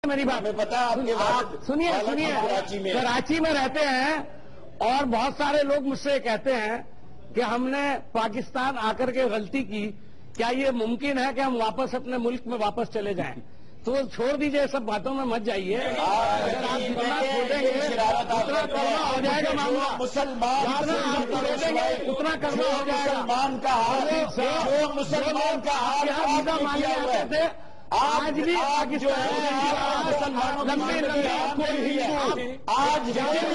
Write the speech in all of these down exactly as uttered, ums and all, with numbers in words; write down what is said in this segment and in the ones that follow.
میری بات پتا آپ سنیے سنیے کراچی میں رہتے ہیں اور بہت سارے لوگ مجھ سے کہتے ہیں کہ ہم نے پاکستان آ کر کے غلطی کی، کیا یہ ممکن ہے کہ ہم واپس اپنے ملک میں واپس چلے جائیں؟ تو چھوڑ دیجئے، سب باتوں میں مت جائیے۔ اگر آپ جتنا چھوڑیں گے اتنا کرنا ہو جائے گا معاملہ، مسلمان اتنا کرنا ہو جائے گا۔ مسلمان کا حال مسلمان کا حال ویزا مانگے آتے تھے، آج بھی لمبے لمبے آج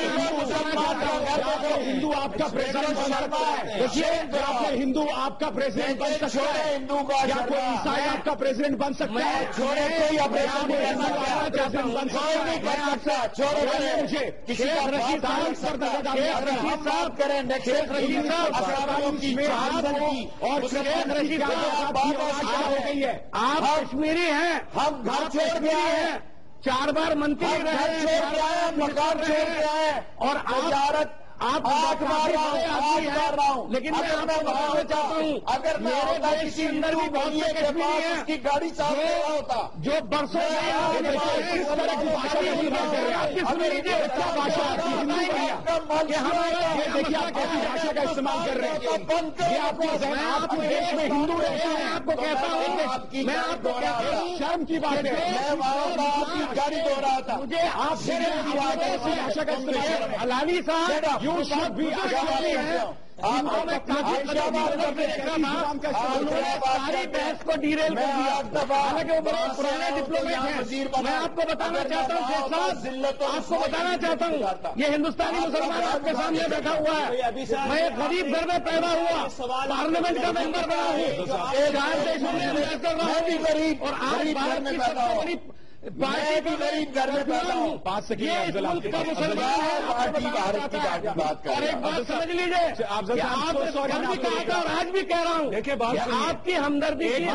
ہندو آپ کا پریزیڈنٹ بن سکتا ہے، ہندو آپ کا پریزیڈنٹ بن سکتا ہے، ہندو کا عیسائی آپ کا پریزیڈنٹ بن سکتا ہے، چھوڑے کوئی آپریشن بن سکتا ہے، چھوڑے مجھے کسی کا رشید صاحب کریں اور ہو گئی ہے۔ آپ کشمیری ہیں، ہم گھر چھوڑ کے آئے ہیں، چار بار منتری رہے گھر چھوڑ کے آئے ہیں، مکان چھوڑ کے آئے ہیں، اور تجارت آپ آٹھ بار رہا ہوں، لیکن میں آپ کو بتانا چاہتا ہوں اگر میرے دیش کے اندر بھی بہت سے کشمیری ہیں، اس کی گاڑی صاف کر رہا ہوتا جو برسوں کس طرح کی بھاشا نہیں بات کر رہے آپ کس بھاشا دیکھیے آپ کیسی بھاشا کا استعمال کر رہے ہیں، یہ آپ کو آپ کے دیش میں ہندو رہتے ہیں، آپ کو کہتا ہوں، میں آپ کو کہتا ہوں شرم کی بات ہے، میں وہاں آپ کی گاڑی دھو رہا تھا، مجھے آپ سے بھاشا کا استعمال حلالی صاحب یوں شب بھی ساری بحث کو ڈیریل کر دیا، حالانکہ وہ بڑے پرانے ڈپلومیٹ ہیں۔ میں آپ کو بتانا چاہتا ہوں شیخ صاحب، آپ کو بتانا چاہتا ہوں، یہ ہندوستانی مسلمان آپ کے سامنے بیٹھا ہوا ہے، میں ایک غریب گھر میں پیدا ہوا، پارلیمنٹ کا ممبر بنا ہوں، چار دیشوں میں انویسٹ کر رہا ہوں، اور آج بھارت کی سب سے بڑی میں بھی غریب گھر میں پیدا ہوں، یہ اس ملک کا مسلمان ہے۔ اور ایک بات سمجھ لیجیے، آپ نے کل بھی کہا تھا اور آج بھی کہہ رہا ہوں، دیکھیں بات آپ کی ہمدردی کی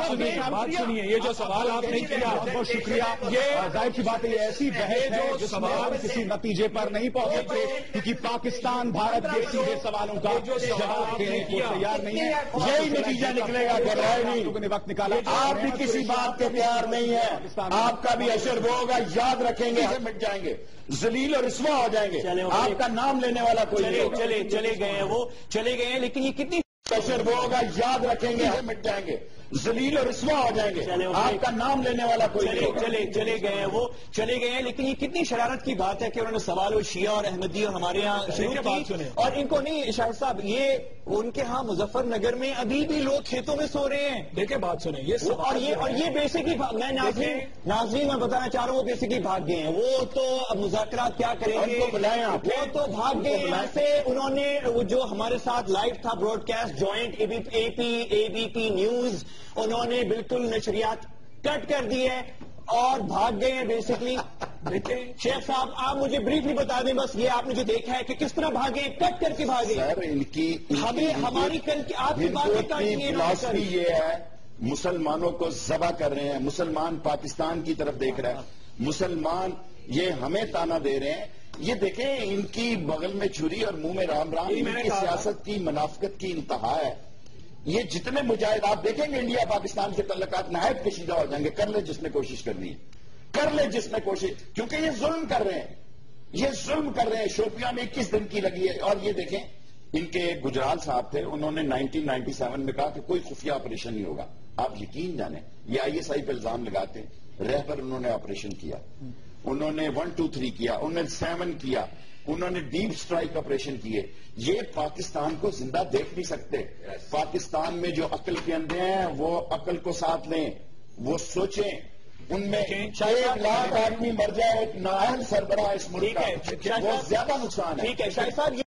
بات سنیے، یہ جو سوال آپ نے کیا بہت شکریہ، یہ ظاہر سی بات ہے یہ ایسی بحث ہے جو سوال کسی نتیجے پر نہیں پہنچتے، کیونکہ پاکستان بھارت کے سیدھے سوالوں کا جواب دینے کو تیار نہیں ہے، یہی نتیجہ نکلے گا کہ رائے نہیں وقت نکالا، آپ بھی کسی بات کے تیار نہیں ہے، آپ کا بھی اشر وہ ہوگا، یاد رکھیں گے ہم مٹ جائیں گے، ذلیل اور رسوا ہو جائیں گے، آپ کا نام لینے والا کوئی نہیں، چلے چلے گئے ہیں، وہ چلے گئے ہیں، لیکن یہ کتنی اشر وہ ہوگا، یاد رکھیں گے ہم مٹ جائیں گے، ذلیل اور رسوا ہو جائیں گے، آپ کا نام لینے والا کوئی چلے نہیں، چلے چلے گئے ہیں، وہ چلے گئے ہیں، لیکن یہ کتنی شرارت کی بات ہے کہ انہوں نے سوال و شیعہ اور احمدی اور ہمارے یہاں شروع کی، اور ان کو نہیں شاہد صاحب، یہ ان کے ہاں مظفر نگر میں ابھی بھی لوگ کھیتوں میں سو رہے ہیں۔ دیکھیں بات سنیں، یہ اور یہ اور یہ بیسکلی میں ناظرین ناظرین میں بتانا چاہ رہا ہوں، وہ بیسکلی بھاگ گئے ہیں، وہ تو اب مذاکرات کیا کریں گے، وہ تو بھاگ گئے ہیں سے، انہوں نے جو ہمارے ساتھ لائیو تھا broadcast joined A P A B P news, انہوں نے بالکل نشریات کٹ کر دی ہے اور بھاگ گئے ہیں بیسکلی۔ دیکھیں شیخ صاحب آپ مجھے بریفلی بتا دیں بس، یہ آپ نے جو دیکھا ہے کہ کس طرح بھاگے، کٹ کر کے بھاگے، سر ان کی ہمیں ہماری کل کی آپ کی باتیں کاٹنی فلاسفی یہ ہے، مسلمانوں کو ذبح کر رہے ہیں، مسلمان پاکستان کی طرف دیکھ رہے ہیں، مسلمان یہ ہمیں تانا دے رہے ہیں، یہ دیکھیں ان کی بغل میں چھری اور منہ میں رام رام، ان کی سیاست کی منافقت کی انتہا ہے۔ یہ جتنے مجاہد آپ دیکھیں گے انڈیا پاکستان کے تعلقات نہایت کشیدہ ہو جائیں گے، کر لے جس نے کوشش کرنی ہے، کر لے جس نے کوشش، کیونکہ یہ ظلم کر رہے ہیں، یہ ظلم کر رہے ہیں۔ شوپیاں میں اکیس دن کی لگی ہے، اور یہ دیکھیں ان کے گجرال صاحب تھے، انہوں نے نائنٹین نائنٹی سیون میں کہا کہ کوئی خفیہ آپریشن نہیں ہوگا، آپ یقین جانیں یہ آئی ایس آئی پہ الزام لگاتے ہیں، رہ پر انہوں نے آپریشن کیا، انہوں نے ون ٹو تھری کیا، انہوں نے سیون کیا، انہوں نے ڈیپ سٹرائک آپریشن کیے، یہ پاکستان کو زندہ دیکھ نہیں سکتے۔ پاکستان میں جو عقل کے اندھے ہیں وہ عقل کو ساتھ لیں، وہ سوچیں، ان میں ایک لاکھ آدمی مر جائے ایک نااہل سربراہ اس ملک کا، وہ زیادہ نقصان ہے۔ ٹھیک ہے شاہد صاحب